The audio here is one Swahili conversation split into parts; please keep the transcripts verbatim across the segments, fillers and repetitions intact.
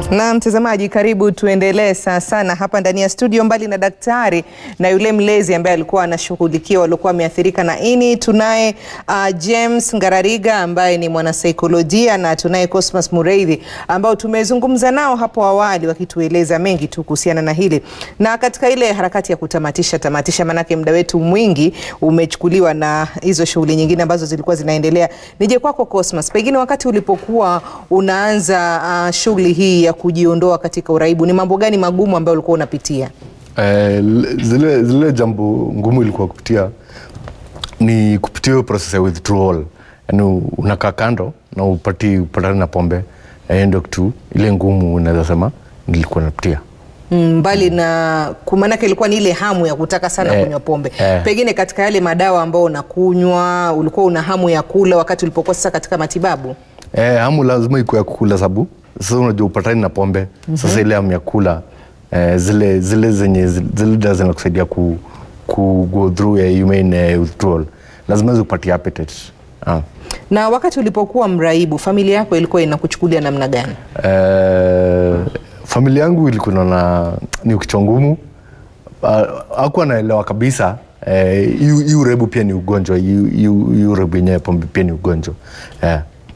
Na mtazamaji, karibu tuendelee sasa na hapa ndani ya studio. Mbali na daktari na yule mlezi ambaye alikuwa anashughulikia waliokuwa wameathirika na ini, tunaye uh, James Ngarariga ambaye ni mwanasaikolojia, na tunaye Cosmas Mureithi ambao tumezungumza nao hapo awali wakitueleza mengi tu kuhusiana na hili. Na katika ile harakati ya kutamatisha tamatisha, manake muda wetu mwingi umechukuliwa na hizo shughuli nyingine ambazo zilikuwa zinaendelea, nije kwako Cosmas, pengine wakati ulipokuwa unaanza uh, shughuli hii ya kujiondoa katika uraibu, ni mambo gani magumu ambayo ulikuwa unapitia? Eh, zile zile jambo ngumu ilikuwa kupitia ni kupitia process ya withdrawal. Yaani unakaa kando na upati upatana na pombe, eh, ndio kitu ile ngumu unaweza sema nilikuwa napitia. Mbali mm. na kumanake ilikuwa ni ile hamu ya kutaka sana eh, kunywa pombe. Eh. Pengine katika yale madawa ambao unakunywa ulikuwa una hamu ya kula wakati ulipokuwa sasa katika matibabu? Eh, hamu lazima ikuwe ya kukula sababu sasa unajua upatani na pombe. Mm -hmm. Sasa ile hamu ya kula eh, zile zile zenye zile dawa zinakusaidia ku, ku go through ya humane uh, withdrawal lazima zikupatie appetite. Ah. Na wakati ulipokuwa mraibu, familia yako ilikuwa inakuchukulia namna gani? Eh, familia yangu ilikuwa na ni kichwa ngumu. Hakuwa naelewa kabisa eh, hii uraibu pia ni ugonjwa, hii uraibu yenyewe pombe pia ni ugonjwa. Eh.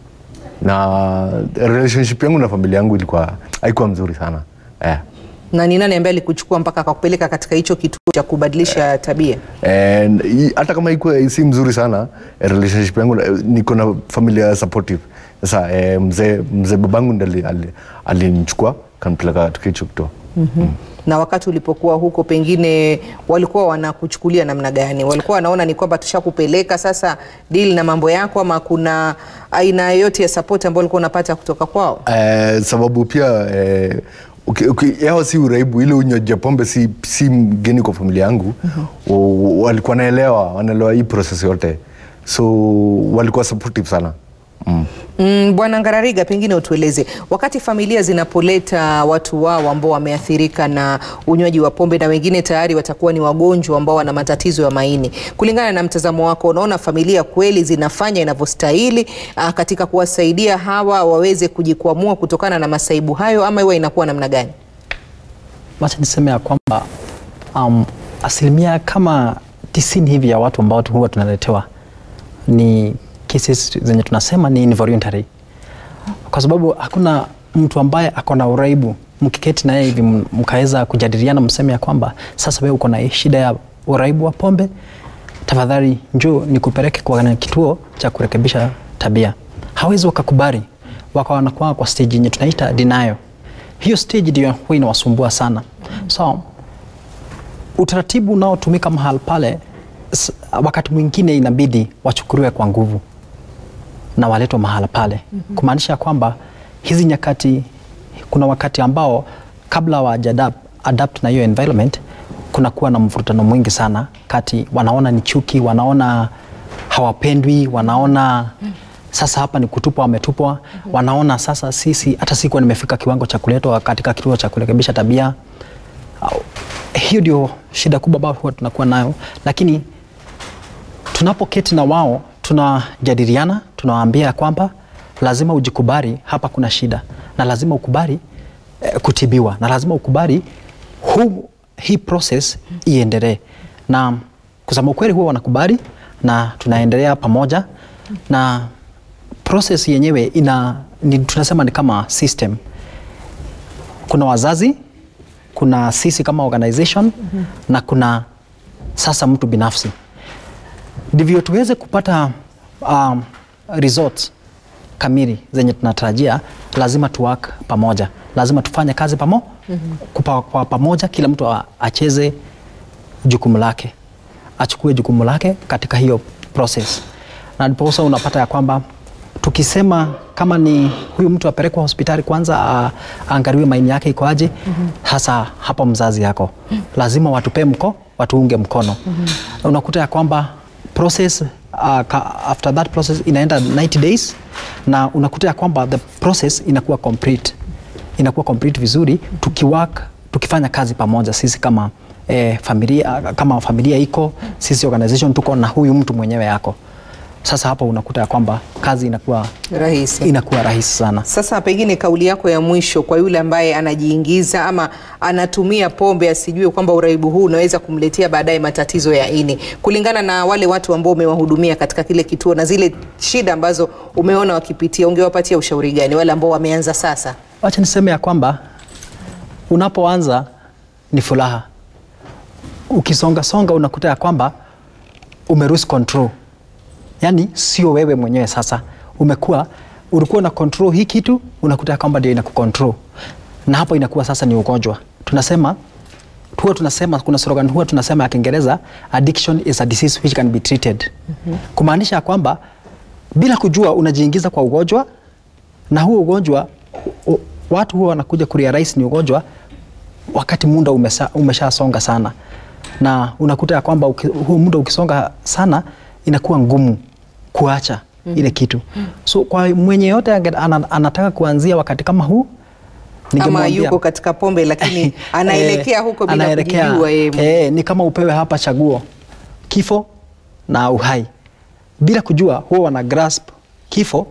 Na relationship yangu na familia yangu ilikuwa haikuwa mzuri sana. Eh. Na ni nani ambaye alikuchukua mpaka akakupeleka katika hicho kituo cha kubadilisha eh, tabia? Eh, hata kama ilikuwa si mzuri sana, relationship yangu niko na familia supportive. Sasa eh, mzee mzee babangu ndiye alinichukua kanipeleka katika hicho kituo. Mhm. Mm. Na wakati ulipokuwa huko, pengine walikuwa wanakuchukulia namna gani? Walikuwa wanaona ni kwamba tushakupeleka sasa deal na mambo yako, ama kuna aina yote ya support ambayo walikuwa unapata kutoka kwao? Eh, sababu pia eh, okay, okay, yao si uraibu, ile unywaji pombe si si mgeni kwa familia yangu. Mm -hmm. Walikuwa naelewa, wanaelewa hii process yote. So walikuwa supportive sana. Mm. Mm, Bwana Ngarariga, pengine utueleze, wakati familia zinapoleta watu wao ambao wameathirika na unywaji wa pombe na wengine tayari watakuwa ni wagonjwa ambao wana matatizo ya maini, kulingana na mtazamo wako, unaona familia kweli zinafanya inavyostahili katika kuwasaidia hawa waweze kujikwamua kutokana na masaibu hayo, ama iwe inakuwa namna gani? Wacha niseme ya kwamba um, asilimia kama tisini hivi ya watu ambao huwa tunaletewa ni cases zenye tunasema ni involuntary, kwa sababu hakuna mtu ambaye akona uraibu mkiketi naye hivi mkaweza kujadiliana mseme ya kwamba sasa wewe uko na shida ya uraibu wa pombe, tafadhali njoo nikupeleke kwa kituo cha kurekebisha tabia. Hawezi wakakubali, wako wanakuwa kwa stage yenye tunaita denial. Hiyo stage ndio huwa inawasumbua sana. So utaratibu unaotumika mahali pale wakati mwingine inabidi wachukuliwe kwa nguvu na waletwa mahala pale. Mm -hmm. Kumaanisha kwamba hizi nyakati, kuna wakati ambao kabla wa adapt, adapt na hiyo environment, kuna kuwa na mvurutano mwingi sana kati, wanaona ni chuki, wanaona hawapendwi, wanaona sasa hapa ni kutupwa wametupwa. Mm -hmm. Wanaona sasa sisi hata sikuwa nimefika kiwango cha kuletwa katika kituo cha kurekebisha tabia. Hiyo ndio shida kubwa ambayo huwa tunakuwa nayo, lakini tunapoketi na wao tunajadiliana, tunawaambia kwamba lazima ujikubali hapa kuna shida, na lazima ukubali eh, kutibiwa, na lazima ukubali huu hii process iendelee. Na kusema ukweli huwa wanakubali na tunaendelea pamoja, na process yenyewe ina ni, tunasema ni kama system. Kuna wazazi, kuna sisi kama organization, mm -hmm. na kuna sasa mtu binafsi. Ndivyo tuweze kupata um, results kamili zenye tunatarajia, lazima tuwork pamoja, lazima tufanye kazi pamo, mm -hmm. kupa, kwa pamoja, kila mtu acheze jukumu lake, achukue jukumu lake katika hiyo process. Na ndipo sasa unapata ya kwamba tukisema kama ni huyu mtu apelekwa hospitali kwanza aangaliwe maini yake iko aje, mm -hmm. hasa hapa mzazi yako, mm -hmm. lazima watupe mko, watuunge mkono. Mm -hmm. Unakuta ya kwamba process uh, after that process inaenda ninety days, na unakuta ya kwamba the process inakuwa complete, inakuwa complete vizuri tukiwork, tukifanya kazi pamoja sisi kama eh, familia, kama familia iko, sisi organization tuko na huyu mtu mwenyewe yako. Sasa hapa unakuta ya kwamba kazi inakuwa rahisi, inakuwa rahisi sana. Sasa pengine kauli yako ya mwisho kwa yule ambaye anajiingiza ama anatumia pombe asijue kwamba uraibu huu unaweza kumletea baadaye matatizo ya ini, kulingana na wale watu ambao umewahudumia katika kile kituo na zile shida ambazo umeona wakipitia, ungewapatia ushauri gani wale ambao wameanza sasa? Wacha niseme ya kwamba unapoanza ni furaha, ukisonga songa unakuta ya kwamba umerus control. Yani sio wewe mwenyewe sasa, umekuwa ulikuwa na control hii kitu, unakuta kwamba ndio inakucontrol, na hapo inakuwa sasa ni ugonjwa. Tunasema huwa tunasema kuna slogan huwa tunasema ya Kiingereza, addiction is a disease which can be treated. Mm-hmm. Kumaanisha kwamba bila kujua unajiingiza kwa ugonjwa, na huo ugonjwa watu huwa wanakuja kurealize ni ugonjwa wakati muda umesha, umeshasonga sana, na unakuta ya kwamba huo muda ukisonga sana inakuwa ngumu kuacha mm -hmm. ile kitu. Mm -hmm. So kwa mwenye yote anataka kuanzia wakati kama huu, ama yuko katika pombe lakini anaelekea huko bila kujua yeye. Eh, ni kama upewe hapa chaguo, kifo na uhai. Bila kujua huwa wana grasp kifo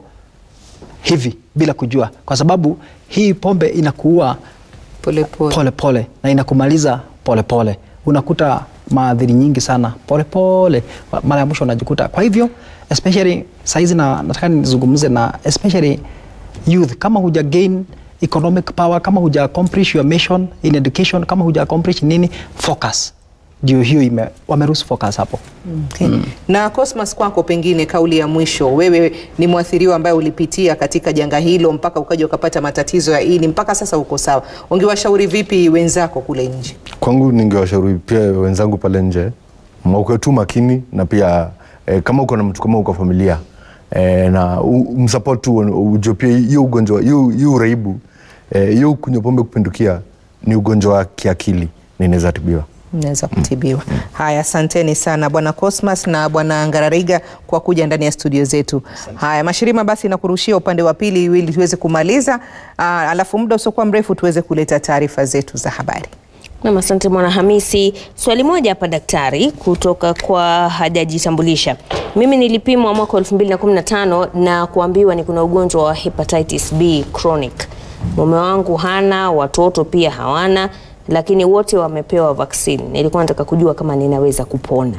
hivi bila kujua, kwa sababu hii pombe inakuua pole pole, pole, pole na inakumaliza pole pole. Unakuta maadhiri nyingi sana pole pole, mara ya mwisho unajikuta. Kwa hivyo especially saizi na nataka nizungumze na especially youth, kama huja gain economic power, kama huja accomplish your mission in education, kama huja accomplish nini, focus. Ndio hiyo ime wameruhusu focus hapo. Okay. Mm. Na Cosmas, kwako pengine kauli ya mwisho, wewe ni mwathiriwa ambaye ulipitia katika janga hilo mpaka ukaja ukapata matatizo ya ini, mpaka sasa uko sawa, ungewashauri vipi wenzako kule nje? Kwangu ningewashauri pia wenzangu pale nje, mwakuwe tu makini, na pia eh, kama uko na mtu kama uko familia eh, na umsupport tu, ujue pia hiyo ugonjwa, hiyo uraibu, hiyo eh, kunywa pombe kupindukia ni ugonjwa wa kiakili, na inaweza tibiwa. Naweza kutibiwa. Mm. Haya, asanteni sana Bwana Cosmas na Bwana Ngarariga kwa kuja ndani ya studio zetu. Haya, Mashirima, basi nakurushia upande wa pili ili tuweze kumaliza, aa, alafu muda usiokuwa mrefu tuweze kuleta taarifa zetu za habari. Na asante Mwana Hamisi. Swali moja hapa daktari kutoka kwa hajajitambulisha. Mimi nilipimwa mwaka elfu mbili na kumi na tano na kuambiwa ni kuna ugonjwa wa hepatitis B chronic. Mume wangu hana, watoto pia hawana, lakini wote wamepewa vaccine. Nilikuwa nataka kujua kama ninaweza kupona.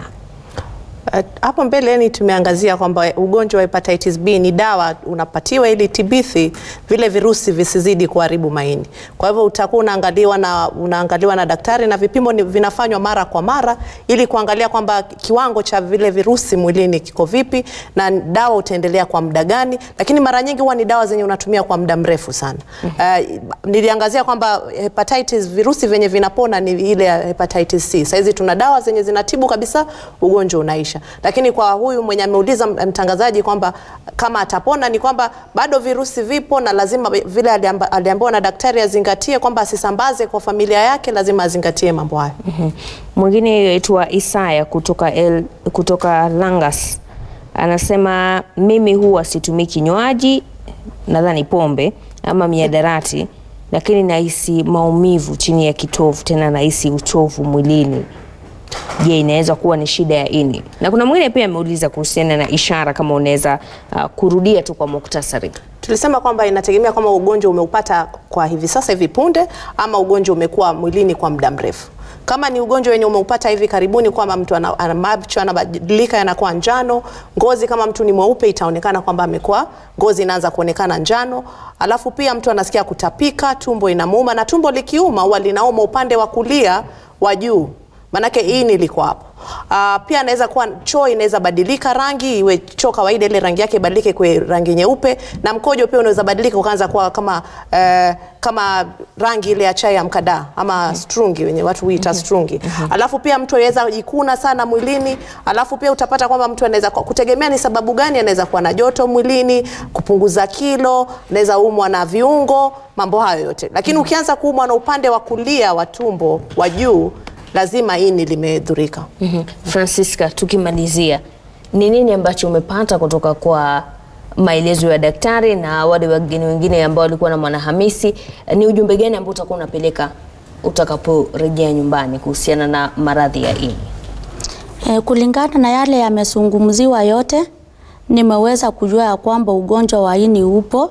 Hapo uh, mbele ni tumeangazia kwamba ugonjwa wa hepatitis B ni dawa unapatiwa ili tibithi vile virusi visizidi kuharibu maini. Kwa hivyo utakuwa unaangaliwa na unaangaliwa na daktari, na vipimo ni vinafanywa mara kwa mara ili kuangalia kwamba kiwango cha vile virusi mwilini kiko vipi na dawa utaendelea kwa muda gani, lakini mara nyingi huwa ni dawa zenye unatumia kwa muda mrefu sana. Uh, niliangazia kwamba hepatitis virusi venye vinapona ni ile ya hepatitis C. Sasa hizi tuna dawa zenye zinatibu kabisa ugonjwa unaisha. Lakini kwa huyu mwenye ameuliza mtangazaji kwamba kama atapona, ni kwamba bado virusi vipo na lazima vile aliambiwa na daktari azingatie kwamba asisambaze kwa familia yake, lazima azingatie mambo hayo. Mm-hmm. Mwingine aitwa Isaya kutoka El, kutoka Langas anasema mimi huwa situmii kinywaji, nadhani pombe ama miadarati, lakini nahisi maumivu chini ya kitovu, tena nahisi uchovu mwilini. Je, inaweza kuwa ni shida ya ini? Na kuna mwingine pia ameuliza kuhusiana na ishara, kama unaweza uh, kurudia tu kwa muktasari. Tulisema kwamba inategemea kama ugonjwa umeupata kwa hivi sasa hivi punde ama ugonjwa umekuwa mwilini kwa muda mrefu. Kama ni ugonjwa wenye umeupata hivi karibuni, kwamba mtu ana, ana macho yanabadilika yanakuwa njano, ngozi kama mtu ni mweupe itaonekana kwamba amekuwa ngozi inaanza kuonekana njano, alafu pia mtu anasikia kutapika, tumbo inamuuma, na tumbo likiuma huwa linauma upande wa kulia wa juu. Manake ini liko hapo. Uh, pia anaweza kuwa choo inaweza badilika rangi, iwe choo kawaida ile rangi yake badilike kwa rangi nyeupe, na mkojo pia unaweza badilika ukaanza kuwa kama uh, kama rangi ile ya chai ya mkada ama strungi wenye watu huita strungi. Alafu pia mtu anaweza jikuna sana mwilini, alafu pia utapata kwamba mtu anaweza kutegemea ni sababu gani, anaweza kuwa na joto mwilini, kupunguza kilo, anaweza umwa na viungo, mambo hayo yote. Lakini ukianza kuumwa na upande wa kulia wa tumbo wa juu, lazima ini limedhurika. Mm -hmm. Francisca, tukimalizia, ni nini ambacho umepata kutoka kwa maelezo ya daktari na wale wageni wengine ambao walikuwa na Mwana Hamisi? Ni ujumbe gani ambao utakuwa unapeleka utakaporejea nyumbani kuhusiana na maradhi ya ini? E, kulingana na yale yamezungumziwa yote, nimeweza kujua ya kwamba ugonjwa wa ini upo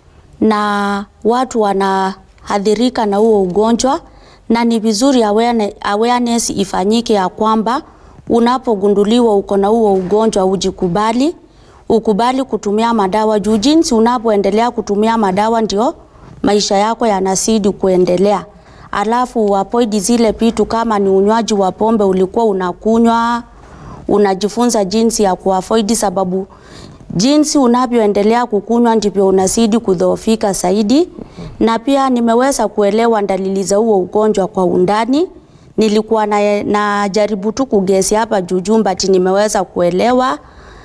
na watu wanahadhirika na huo ugonjwa, na ni vizuri awareness, awareness ifanyike ya kwamba unapogunduliwa uko na huo ugonjwa ujikubali, ukubali kutumia madawa juu jinsi unapoendelea kutumia madawa ndio maisha yako yanazidi kuendelea. Alafu avoid zile vitu kama ni unywaji wa pombe ulikuwa unakunywa, unajifunza jinsi ya kuavoid, sababu jinsi unavyoendelea kukunywa ndivyo unazidi kudhoofika zaidi. Na pia nimeweza kuelewa dalili za huo ugonjwa kwa undani. Nilikuwa na, na jaribu tu kugesi hapa jujumba ati nimeweza kuelewa.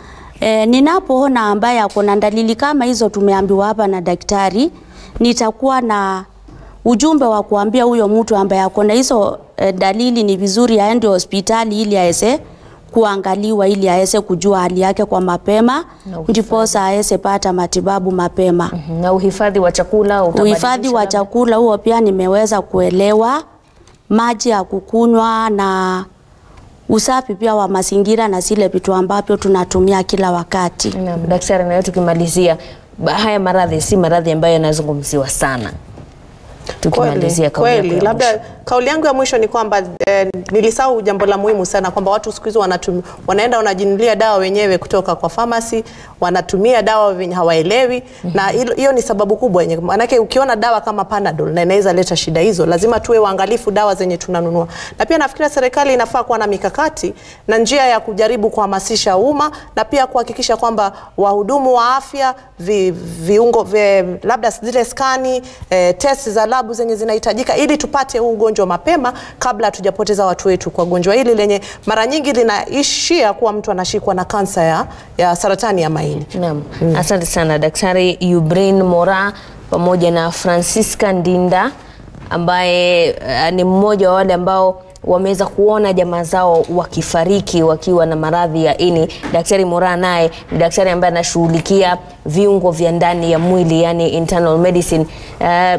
E, ninapoona ambaye akona dalili kama hizo tumeambiwa hapa na daktari, nitakuwa na ujumbe wa kuambia huyo mtu ambaye akona hizo e, dalili ni vizuri aende hospitali ili aweze kuangaliwa, ili aweze kujua hali yake kwa mapema, ndipo aweze pata matibabu mapema. Mm -hmm. Na uhifadhi wa chakula, uhifadhi wa chakula huo pia nimeweza kuelewa, maji ya kukunywa na usafi pia wa mazingira na zile vitu ambavyo tunatumia kila wakati. Naam, daktari, na tukimalizia, haya maradhi si maradhi ambayo yanazungumziwa sana. Tukimalizia kweli, kweli. Labda kauli yangu ya mwisho ni kwamba eh, nilisahau jambo la muhimu sana kwamba watu siku hizo wanaenda wanajinunulia dawa wenyewe kutoka kwa pharmacy, wanatumia dawa wenye hawaelewi. Mm -hmm. Na hiyo ni sababu kubwa yenye, manake ukiona dawa kama Panadol na inaweza leta shida hizo, lazima tuwe waangalifu dawa zenye tunanunua. Na pia nafikiri serikali inafaa kuwa na mikakati na njia ya kujaribu kuhamasisha umma na pia kuhakikisha kwamba wahudumu wa afya vi, viungo vi, labda zile skani, eh, test za labu zenye zinahitajika ili tupate huu ugonjwa mapema kabla hatujapoteza watu wetu kwa gonjwa hili lenye mara nyingi linaishia kuwa mtu anashikwa na kansa ya, ya saratani ya maini. Naam. Mm. Asante sana Daktari Eubrin Mora pamoja na Francisca Ndinda ambaye uh, ni mmoja wa wale ambao wameweza kuona jamaa zao wakifariki wakiwa na maradhi ya ini. Daktari Mora naye ni daktari ambaye anashughulikia viungo vya ndani ya mwili, yani internal medicine. Uh,